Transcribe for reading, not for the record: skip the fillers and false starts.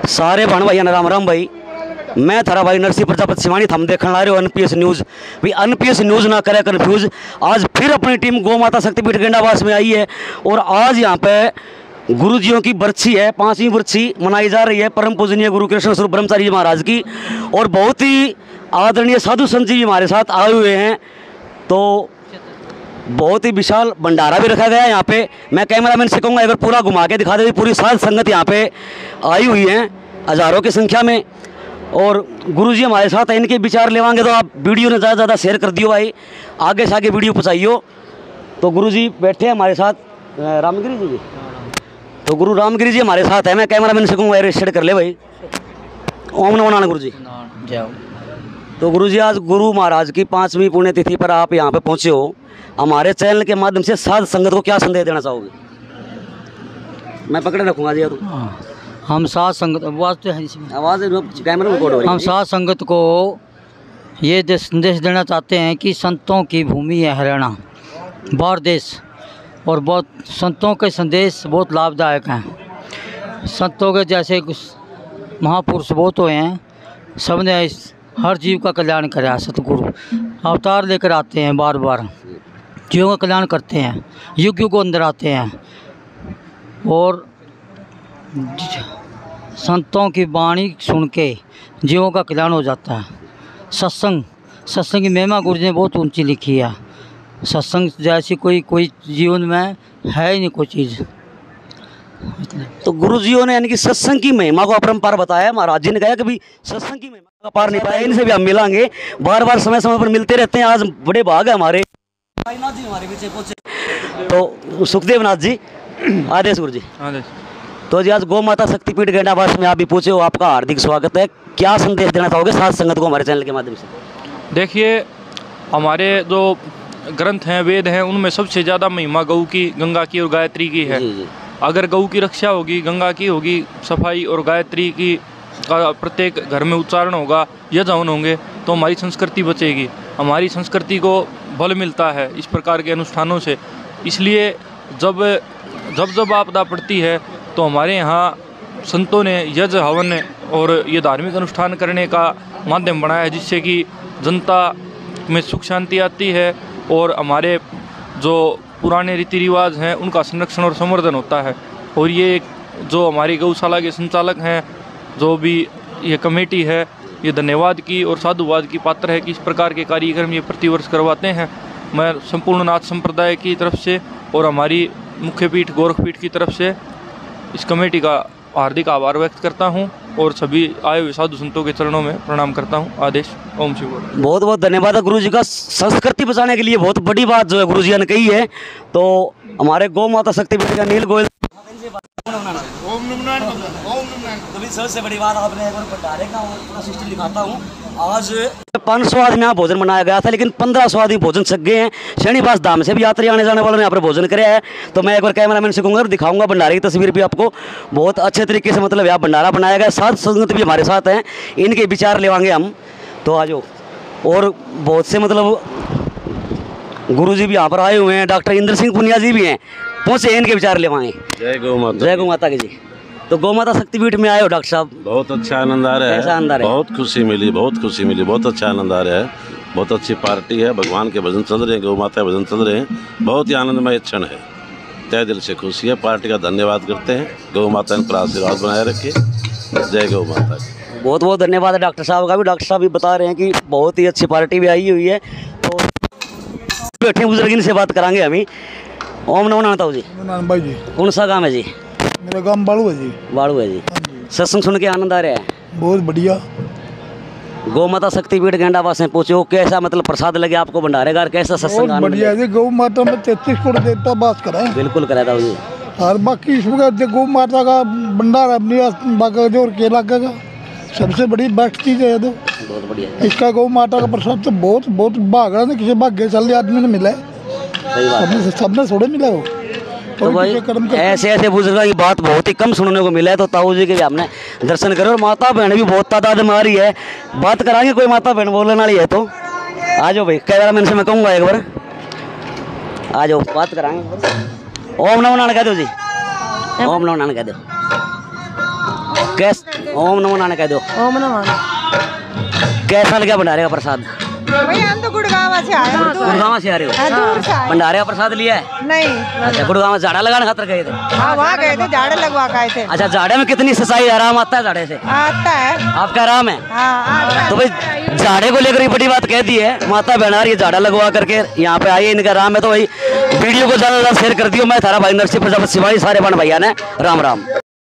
सारे भाण भाई राम राम भाई। मैं थारा भाई नरसिंह प्रजापति सिवानी थम देखने ला रहे हो अनपीएस न्यूज़। भाई अनपीएस न्यूज़ ना करे कन्फ्यूज। आज फिर अपनी टीम गौ माता शक्तिपीठ गेंडाबास में आई है और आज यहाँ पे गुरुजियों की बरसी है, 5वीं बरसी मनाई जा रही है परम पूजनीय गुरु कृष्ण स्वरूप ब्रह्मचारी जी महाराज की। और बहुत ही आदरणीय साधु संत जी हमारे साथ आए हुए हैं। तो बहुत ही विशाल भंडारा भी रखा गया है यहाँ पे। मैं कैमरामैन से कहूँगा अगर पूरा घुमा के दिखा दे। पूरी साध संगत यहाँ पे आई हुई है हज़ारों की संख्या में और गुरुजी हमारे साथ है। इनके विचार लेवांगे तो आप वीडियो ने ज़्यादा ज़्यादा शेयर कर दियो भाई, आगे से आगे वीडियो पहुँचाइयो। तो गुरुजी बैठे हैं हमारे साथ, रामगिरी जी। तो गुरु रामगिरी जी हमारे साथ है। मैं कैमरामैन से कहूँगा शेयर कर ले भाई। ओम नमो नारायण गुरु जी। तो गुरुजी आज गुरु महाराज की 5वीं पुण्यतिथि पर आप यहाँ पे पहुँचे हो। हमारे चैनल के माध्यम से साध संगत को क्या संदेश देना चाहोगे? मैं पकड़े रखूँगा जी। हम साध संगत आवाज़ कैमरा में रिकॉर्ड हो रही है। हम साध संगत को ये संदेश देना चाहते हैं कि संतों की भूमि है हरियाणा, भारत देश, और बहुत संतों के संदेश बहुत लाभदायक हैं। संतों के जैसे महापुरुष बहुत हुए हैं, सबने हर जीव का कल्याण करा। सतगुरु अवतार लेकर आते हैं, बार बार जीवों का कल्याण करते हैं, युग युग को अंदर आते हैं और संतों की वाणी सुन के जीवों का कल्याण हो जाता है। सत्संग की महिमा गुरु जी ने बहुत ऊंची लिखी है। सत्संग जैसी कोई जीवन में है ही नहीं कोई चीज़। तो गुरुजियों ने यानी कि सत्संग की महिमा को अपरंपार बताया। महाराज जी ने कहा कि भाई सत्संग की महिमा का पार नहीं पाया, इनसे भी हम मिलांगे, बार बार समय समय पर मिलते रहते हैं। आज बड़े भाग है हमारे नाथ जी हमारे पीछे पहुंचे। तो सुखदेव नाथ जी, आदेश गुरु जी। आदेश। तो जी आज गौ माता शक्तिपीठ गेंडाबास में आप भी पूछे हो, आपका हार्दिक स्वागत है। क्या संदेश देना चाहोगे साध संगत को हमारे चैनल के माध्यम से? देखिए, हमारे जो ग्रंथ हैं, वेद हैं, उनमें सबसे ज़्यादा महिमा गौ की, गंगा की और गायत्री की है। जी। अगर गौ की रक्षा होगी, गंगा की होगी सफाई और गायत्री की प्रत्येक घर में उच्चारण होगा, यज्ञ हवन होंगे, तो हमारी संस्कृति बचेगी। हमारी संस्कृति को बल मिलता है इस प्रकार के अनुष्ठानों से। इसलिए जब आपदा पड़ती है तो हमारे यहाँ संतों ने यज्ञ हवन और ये धार्मिक अनुष्ठान करने का माध्यम बनाया है, जिससे कि जनता में सुख शांति आती है और हमारे जो पुराने रीति रिवाज हैं उनका संरक्षण और संवर्धन होता है। और ये जो हमारी गौशाला के संचालक हैं, जो भी ये कमेटी है, ये धन्यवाद की और साधुवाद की पात्र है कि इस प्रकार के कार्यक्रम ये प्रतिवर्ष करवाते हैं। मैं संपूर्ण नाथ संप्रदाय की तरफ से और हमारी मुख्य पीठ गोरखपीठ की तरफ से इस कमेटी का हार्दिक आभार व्यक्त करता हूं और सभी आए हुए साधु संतों के चरणों में प्रणाम करता हूं। आदेश। ओम शिव। बहुत बहुत धन्यवाद है गुरु जी का। संस्कृति बचाने के लिए बहुत बड़ी बात जो है गुरु जी ने कही है। तो हमारे गौ माता शक्तिपीठ का नील गोयल सबसे बड़ी बात आपने एक बार भंडारे का पूरा सिस्टम दिखाता हूँ। आज 500 आदमी यहाँ भोजन मनाया गया था, लेकिन 1500 आदमी भोजन सक गए हैं। शनिवास धाम से भी यात्री आने जाने वालों ने यहाँ पर भोजन कराया है। तो मैं एक बार कैमरामैन से कहूँगा, दिखाऊंगा भंडारे की तस्वीर भी आपको। बहुत अच्छे तरीके से मतलब यहाँ भंडारा बनाया गया। साध संगत भी हमारे साथ हैं, इनके विचार लेवांगे हम। तो आ जाओ। और बहुत से मतलब गुरु जी भी यहाँ पर आए हुए हैं, डॉक्टर इंद्र सिंह पुनिया जी भी हैं, पहुँचे, इनके विचार लेवाएंगे। जय गौ माता। जय गौ माता की जी। तो गौ माता शक्तिपीठ में आए हो डॉक्टर साहब? बहुत अच्छा आनंद आ रहा है। कैसा आनंद आ रहा है? बहुत खुशी मिली, बहुत अच्छा आनंद आ रहा है। बहुत अच्छी पार्टी है, भगवान के भजन चल रहे हैं, गौ माता के भजन चल रहे हैं। बहुत ही आनंदमय क्षण है, तय दिल से खुशी है। पार्टी का धन्यवाद करते हैं। गौ माता ने आशीर्वाद बनाए रखे। जय गौ माता। बहुत बहुत धन्यवाद है डॉक्टर साहब का भी। डॉक्टर साहब भी बता रहे हैं कि बहुत ही अच्छी पार्टी भी आई हुई है। तो बैठे बुजुर्ग से बात कराएंगे हम ही। ओम नमो नारायण जी। भाई जी। कौन सा गाँव है जी? मेरा गाँव बाड़ू है जी। बाड़ू है जी। सत्संग सुन के आनंद आ रहा है? बहुत बढ़िया। गौ माता शक्तिपीठ गेंडाबास में पूछो कैसा मतलब प्रसाद लगे आपको भंडारे का? कैसा सत्संग? बढ़िया जी। गौ माता में 33 करोड़ देवता बास करा। बिल्कुल करा था जी। और बाकी इसमें गौ माता का भंडारा और केला का सबसे बड़ी बेस्ट चीज़ है। तो बहुत बढ़िया। इसका गौ माता का प्रसाद तो बहुत बहुत भाग नहीं, किसी भाग्यशाली आदमी ने मिला है। सबने थोड़े मिला हो। तो भाई ऐसे ऐसे बुजुर्गों की बात बहुत ही कम सुनने को मिला है। तो ताऊ जी के भी हमने दर्शन करे और माता बहन भी बहुत तादाद में आ रही है। बात कराएंगे, कोई माता बहन बोलने वाली है तो आ जाओ भाई। कैमरामैन से मैं कहूँगा एक बार आ जाओ, बात कराएंगे। ओम नमो नारायण कह दो जी। ओम नमो नारायण कह दो। कैस ओम नमो नारायण कह दो। ओम नमः। कैसा लगा भंडारे का प्रसाद? भाई हम तो गुड़गांव से आए हैं। गुड़गांव से आ रहे हो? दूर से आए। भंडारे का प्रसाद लिया है? नहीं। अच्छा, गुड़गांव में झाड़ा लगाने खातर गए थे? हाँ वहाँ गए थे, झाड़े लगवा के आए थे। अच्छा, झाड़े में कितनी सफाई आराम आता है झाड़े से? आता है। आपका आराम है? हाँ आता है। तो भाई झाड़े को लेकर ये बड़ी बात कह दी है माता बहनार, ये झाड़ा लगवा करके यहाँ पे आइए, इनका आराम है। तो भाई वीडियो को ज्यादा से ज्यादा शेयर कर दियो। मैं थारा भाई नरसिंह प्रजापति सिवाड़ी, सारे बन भैया ने राम राम।